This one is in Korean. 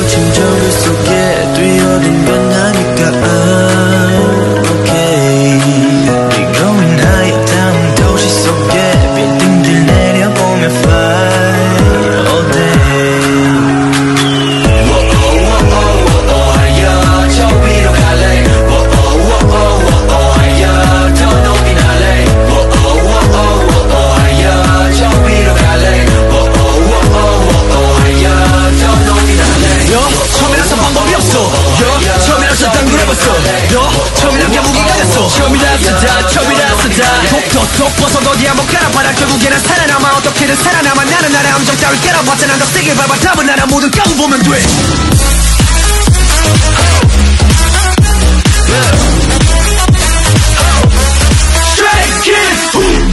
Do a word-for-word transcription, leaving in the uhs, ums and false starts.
거친 정글 속에 뛰어든 변하니까 I'm okay. 네가 위나의 다음 도시 속에 빌딩들 내려보며 fly all day. 저 위로 갈래. 더 높이 날래. 저 위로 갈래. 더 높이 날래. 처음이라서 방법이 없어. 처음이라서 당구해봤어. 처음이란 게 무기가 됐어. 처음이라서 다 처음이라서 다 독도 속 벗어 어디 한번 깔아봐라. 결국에는 살아남아. 어떻게든 살아남아. 나는 나의 함정 따위 깨러봤자 난 더 세게 밟아. 답은 나라 모든 까고 보면 돼. Straight kids.